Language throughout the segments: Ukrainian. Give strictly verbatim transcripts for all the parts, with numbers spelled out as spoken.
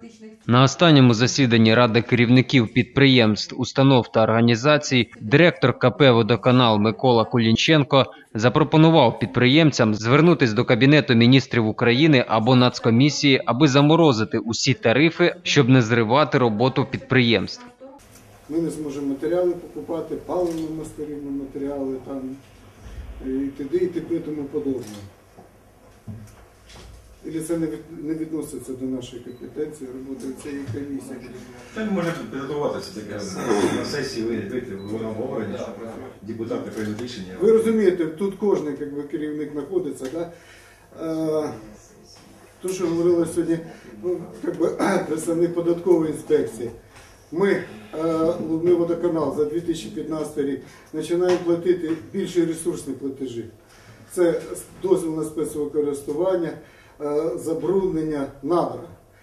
На останньому засіданні Ради керівників підприємств, установ та організацій директор ка пе «Водоканал» Микола Кулінченко запропонував підприємцям звернутися до Кабінету міністрів України або Нацкомісії, аби заморозити усі тарифи, щоб не зривати роботу підприємств. Ми не зможемо матеріали покупати, паливно-мастильні матеріали, там, і т.д. і т.п. тому подобне. Или це не відноситься до нашої компетенції, роботи цієї комісії? Так може підготуватися таке на сесії, вийти в обговорення, депутати приймуть рішення. Ви розумієте, тут кожен якби, керівник знаходиться. Да? То, що говорили сьогодні ну, якби, представник податкової інспекції. Ми, Лубний водоканал, за дві тисячі п'ятнадцятий рік починаємо платити більші ресурсні платежі. Це дозвіл на спецвикористання, забруднення надра.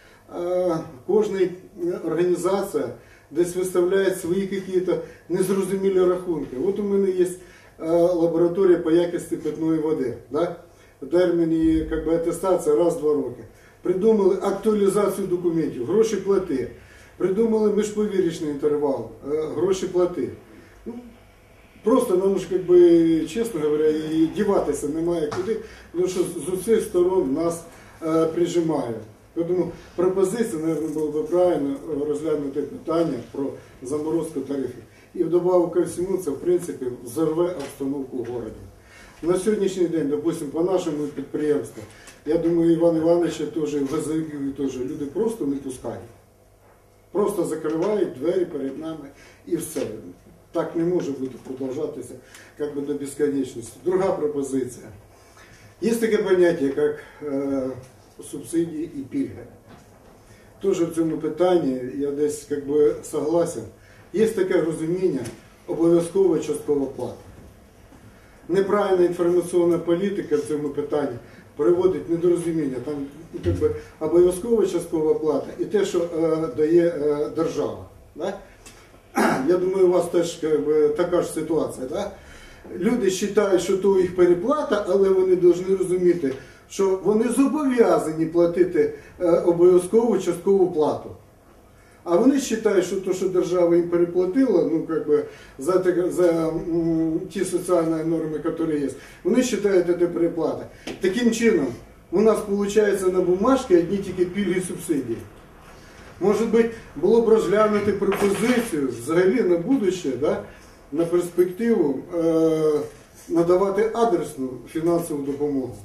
Кожна організація десь виставляє свої якісь незрозумілі рахунки. От у мене є лабораторія по якості питної води. Да? В терміні как би, атестація раз-два роки. Придумали актуалізацію документів, гроші плати. Придумали міжповірічний інтервал, гроші плати. Ну, просто нам ж, как би, чесно говоря, і діватися немає куди, тому що з усіх сторон нас е, прижимає. Тому пропозиція, мабуть, було б правильно розглянути питання про заморозку тарифів. І вдобавок ко всьому це, в принципі, взорве обстановку в городі. На сьогоднішній день, допустим, по нашому підприємству, я думаю, Іван Івановича теж, Газовиків теж, люди просто не пускають. Просто закривають двері перед нами і все. Так не може бути продовжатися як би, до безконечності. Друга пропозиція. Є таке поняття, як е, субсидії і пільги. Теж в цьому питанні я десь як би, согласен. Є таке розуміння обов'язкова часткова плата. Неправильна інформаційна політика в цьому питанні приводить недорозуміння. Там як би, обов'язкова часткова плата і те, що е, дає е, держава. Да? Я думаю, у вас теж як би, така ж ситуація. Да? Люди вважають, що то їх переплата, але вони повинні розуміти, що вони зобов'язані платити е, обов'язкову часткову плату. А вони вважають, що те, що держава їм переплатила, ну, как бы, за, за м, ті соціальні норми, які є, вони вважають це переплата. Таким чином, у нас виходить на бумажці одні тільки пільги і субсидії. Може бути, було б розглянути пропозицію взагалі на будущее, да, на перспективу е, надавати адресну фінансову допомогу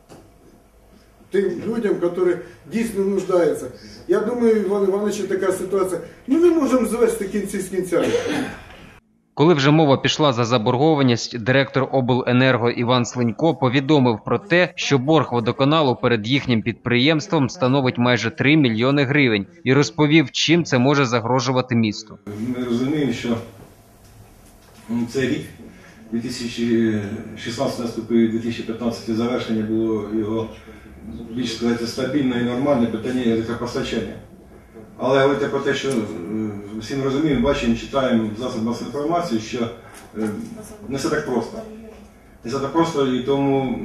тим людям, які дійсно нуждаються. Я думаю, Іван Іванович, така ситуація, ну не можемо звести кінці з кінцями. Коли вже мова пішла за заборгованість, директор обленерго Іван Слинько повідомив про те, що борг водоканалу перед їхнім підприємством становить майже три мільйони гривень і розповів, чим це може загрожувати місту. Ми розуміємо, що цей рік, дві тисячі шістнадцятий наступив дві тисячі п'ятнадцятий, завершення було його більш сказати, стабільне і нормальне питання електропостачання. Але говорити про те, що всі ми розуміємо, бачимо, читаємо в засобах масової інформації, що не все так просто. Не все так просто, і тому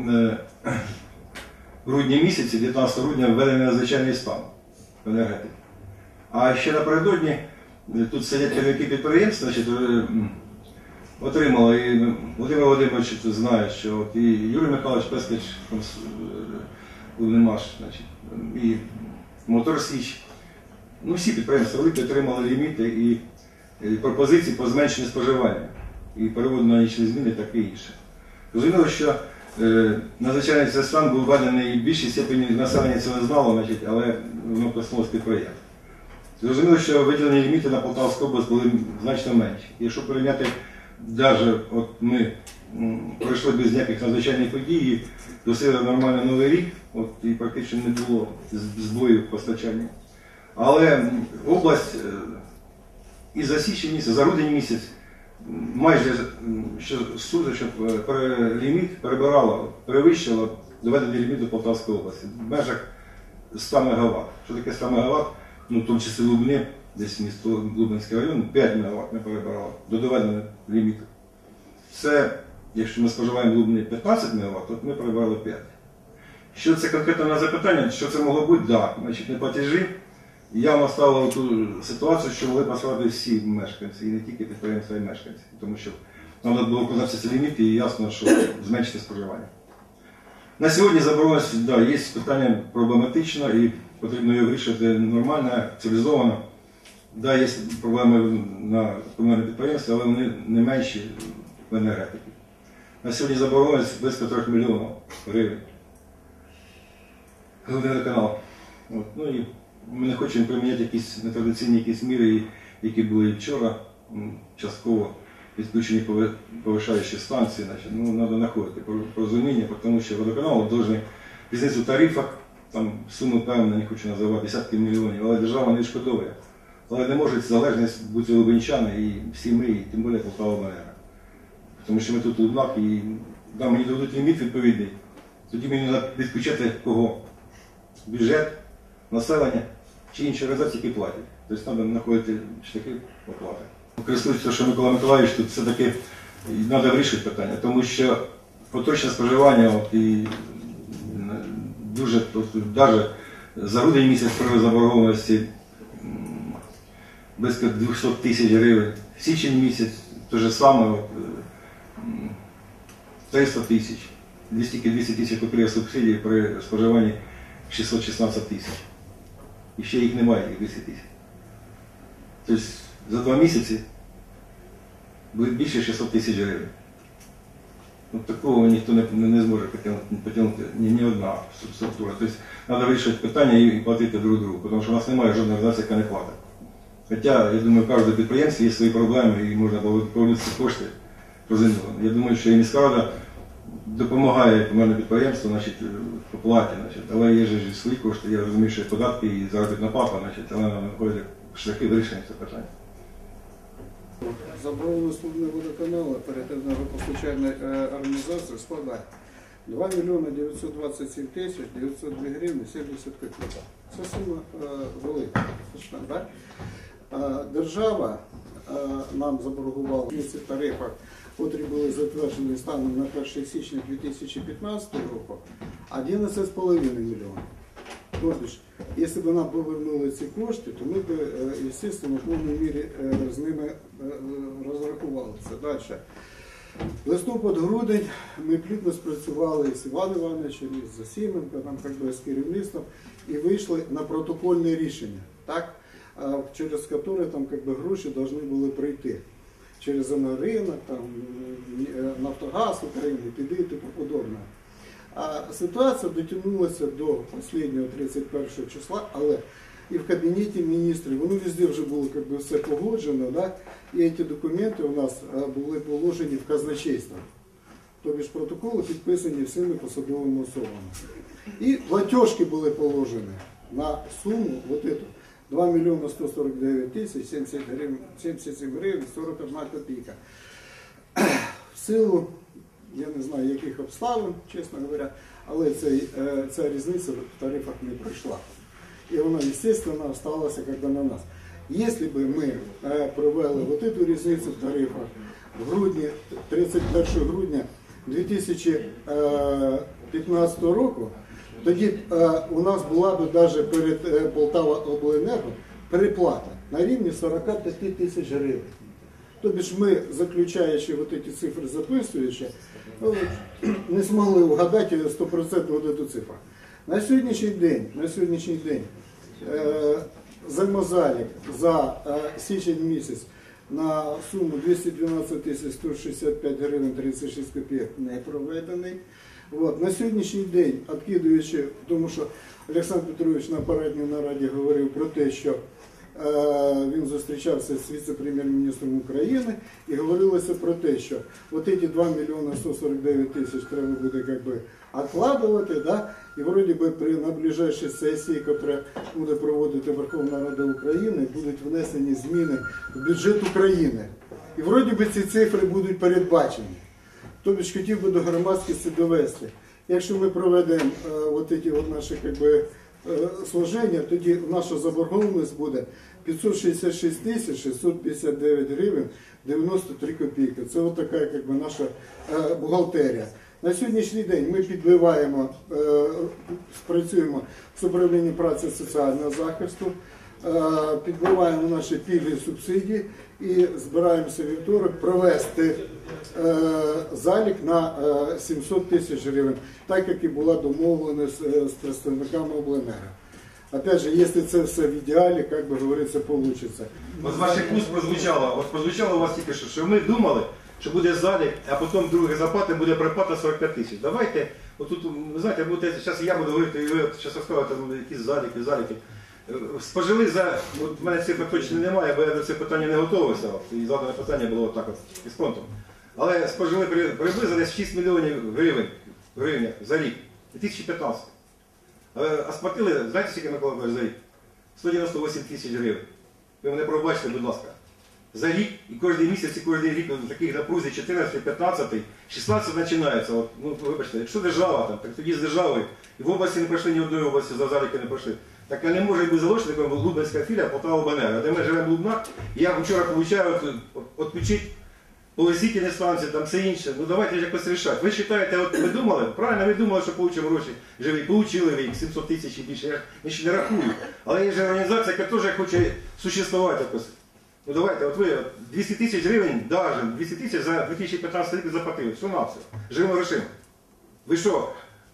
в грудні місяці, дев'ятнадцятого грудня, введений надзвичайний стан в енергетиці. А ще напередодні, тут сидять керівники підприємств, значить, отримали, і Володимир Володимирович знає, що от і Юрій Михайлович Пескач, Лунемаш, значить, і Мотор Січ. Ну, всі підприємства великі отримали ліміти і, і пропозиції по зменшенню споживання, і переводу на нічні зміни, таке інше. Розуміло, що е, надзвичайний цей стан був введений в більшій степені населення цього не знало, значить, але воно коснулося підприємств. Зрозуміло, що виділені ліміти на Полтавську область були значно менші. Якщо порівняти, навіть от ми м, пройшли без ніяких надзвичайних подій, досили нормально Новий рік, от, і практично не було збоїв постачання. Але область і за січень місяць, за грудень місяць майже що суджу, щоб ліміт перебирала, перевищила доведений ліміт до Полтавської області в межах ста мегаватт. Що таке сто мегаватт? Ну, в тому числі Лубни, десь місто Лубенський район, п'ять мегаватт ми перебирали до доведеного ліміту. Це, якщо ми споживаємо в Лубни п'ятнадцять мегаватт, то ми перебирали п'ять. Що це конкретно на запитання, що це могло бути? Так, значить, неплатежі явно стало ту ситуацію, що могли пострадати всі мешканці, і не тільки підприємства, і мешканці. Тому що треба було вкладатися ліміт і ясно, що зменшити споживання. На сьогодні забороненість, да, є питання проблематичне і потрібно його вирішити нормально, цивілізовано. Да, є проблеми на комунальних підприємствах, але вони не менші в енергетиці. На сьогодні забороненість близько трьох мільйонів гривень. Водоканал. От. Ну, і ми не хочемо приміняти якісь нетрадиційні якісь міри, які були вчора, частково відключені повишаючі станції. Значить, ну, треба знаходити порозуміння, тому що водоканал повинен різницю в тарифах, там суми певні, не хочу називати, десятки мільйонів, але держава не відшкодовує. Але не може залежність бути лубенчани і всі ми, і тим більше Полтава-Енерго. Тому що ми тут лубнак і да, мені дадуть ліміт відповідний, тоді мені треба відключати кого? Бюджет, населення чи інші організації, які платять. Тобто треба знаходити шляхи оплати. Користуючись, що Микола Миколаївич, тут все-таки треба вирішити питання, тому що поточне споживання от, і дуже, навіть за грудень місяць при заборгованості близько двісті тисяч гривень, січень місяць те ж саме, от, триста тисяч, двісті тисяч купили субсидії при споживанні шістсот шістнадцять тисяч. І ще їх немає, їх двісті тисяч. Тобто за два місяці буде більше шістсот тисяч гривень. Ну, такого ніхто не, не зможе потягнути, ні, ні одна структура. Тобто треба вирішувати питання і, і платити друг другу, тому що у нас немає жодної організації, яка не платить. Хоча, я думаю, у кожного підприємства є свої проблеми і можна повернути ці кошти розуміло. Я думаю, що і міська рада допомагає комунальному підприємству, значить, по платі, значить, але є ж свої кошти, я розумію, що є податки і заробітна плата, значить, але нам знаходять шляхи вирішення цього питання. Заборонено служби водоканалу перед енергопостачальної організації складає два мільйони дев'ятсот двадцять сім тисяч дев'ятсот дві гривні сімдесят копійок. Це сума велика. Да? Держава нам заборгувала в ці тарифах, котрі були затверджені станом на перше січня дві тисячі п'ятнадцятого року, одинадцять з половиною мільйонів. Тобто, якщо б нам повернули ці кошти, то ми б, звісно, в повній мірі з ними розрахувалися. Далі. Листопад-грудень ми плідно спрацювали з Іваном Івановичем, з Засіменко, там, як би, з керівництвом, і вийшли на протокольне рішення, так? Через яке там, як би, гроші повинні були прийти. Через енергоринок, там, Нафтогаз України, т.д. і тому подобне. А ситуація дотягнулася до останнього тридцять першого числа, але і в Кабінеті міністрів, воно везде вже було як би, все погоджено, да? І ці документи у нас були положені в казначейство. Тобто ж протоколи підписані всіми посадовими особами. І платіжки були положені на суму вот эту, два мільйони сто сорок дев'ять тисяч сімдесят сім гривень сорок одна копійка. В силу, я не знаю, яких обставин, чесно говоря, але цей, ця різниця в тарифах не пройшла. І вона, звісно, залишилася як би, на нас. Якщо б ми провели вот эту різницю в тарифах в грудні, тридцять першого грудня дві тисячі п'ятнадцятого року, тоді у нас була б навіть перед Полтава-Обленерго переплата на рівні сорок п'ять тисяч гривень. Тобто ж ми, заключаючи вот эти цифри, записуючи, не змогли вгадати сто відсотків вот эту цифру. На сьогоднішній день, на сьогоднішній день е, займозалік за е, січень місяць на суму двісті дванадцять тисяч сто шістдесят п'ять гривень тридцять шість копійок не проведений. От. На сьогоднішній день, відкидуючи, тому що Олександр Петрович на попередній нараді говорив про те, що він зустрічався з віце-прем'єр-міністром України і говорилося про те, що от ці два мільйони сто сорок дев'ять тисяч треба буде як би відкладувати, да? І вроді би при найближчій сесії, яка буде проводити Верховна Рада України, будуть внесені зміни в бюджет України. І вроді би ці цифри будуть передбачені. Тобто хотів би до громадськості довести. Якщо ми проведемо е, от ці от наші як би, сложення, тоді наша заборгованість буде п'ятсот шістдесят шість тисяч шістсот п'ятдесят дев'ять гривень дев'яносто три копійки. Це от така якби, наша е, бухгалтерія. На сьогоднішній день ми підбиваємо, е, спрацюємо з управлінням праці і соціального захисту, е, підбиваємо наші пільги і субсидії і збираємося вівторок провести е, залік на е, сімсот тисяч гривень, так як і була домовлена з, е, з представниками обленерго. Опять же, если це все в ідеалі, як би говориться, получится. От з ваших уст прозвучало, от прозвучало у вас тільки що, що ми думали, що буде залік, а потім другий заплата буде проплата сорок п'ять тисяч. Давайте, отут, ви знаєте, будете, зараз я буду говорити, і ви зараз розказуєте, якісь заліки, заліки. Спожили за, от в мене цифр точно немає, бо я до цього питання не готувався, і задане питання було отак от, із контом. Але спожили при- приблизно десь шість мільйонів гривень, гривень за рік, дві тисячі п'ятнадцятий. А а сплатили, знаєте, скільки, Микола Миколаївич, за рік? сто дев'яносто вісім тисяч гривень. Ви мене пробачте, будь ласка. За рік, і кожен місяць, і кожен рік, на таких напрузі чотирнадцятий, п'ятнадцятий, шістнадцятий починається. От, ну, вибачте, якщо держава, там, так тоді з державою, і в області не пройшли, ні одної області за заліки не пройшли. Так не може бути залучником Лубенська філія Полтава-Обленерго, де ми живемо в Лубнах, і я вчора получаю от, от, відключити повисительні станції, там все інше. Ну давайте ж якось рішати. Ви вважаєте, от ви думали, правильно, ви думали, що получимо гроші живі, получили ви їх, сімсот тисяч і більше, я ще не рахую. Але є ж організація, яка теж хоче существувати якось. Ну давайте, от ви от двісті тисяч гривень, навіть двісті тисяч за дві тисячі п'ятнадцятий рік заплатили. Що на все? Живими грошима. Ви що?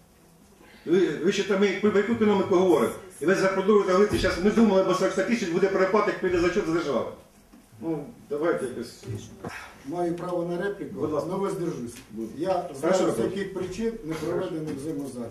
Ви, ви ще там, ми про яку економіку говоримо? І ви продовжуєте говорити, зараз ми думали, бо сорок тисяч буде перепад, як піде зачет з держави. Ну, давайте якось. Маю право на репліку, Будь ласка. але воздержусь. Я Хорошо, знаю, з Микола. яких причин не проведений взаємозалік.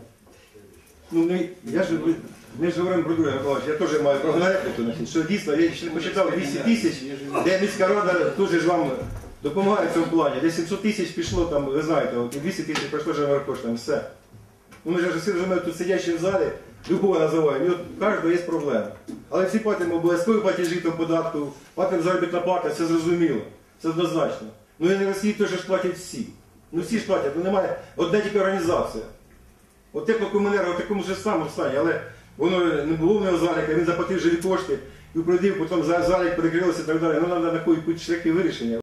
Ну, не, я ж, ми ж говоримо про друге, Миколаївич, я теж маю право на репліку, значить, що дійсно, я ще не почитав двісті тисяч, де міська рада теж ж вам допомагає в цьому плані, де сімсот тисяч пішло, там, ви знаєте, от, і двісті тисяч пройшло вже коштом, все. Ну, ми ж всі вже тут сидячи в залі, любого називаємо, і от у кожного є проблема. Але всі платимо обов'язкові платежі там податку, платимо заробітна плата, це зрозуміло, це однозначно. Ну і не Росії теж ж платять всі. Ну всі ж платять, ну немає, одна тільки організація. От теплокомуненерго в такому ж самому стані, але воно не було в нього заліка, він заплатив живі кошти, і управдів, потім за- залік перекрилося і так далі. Ну, треба на якісь шляхи вирішення.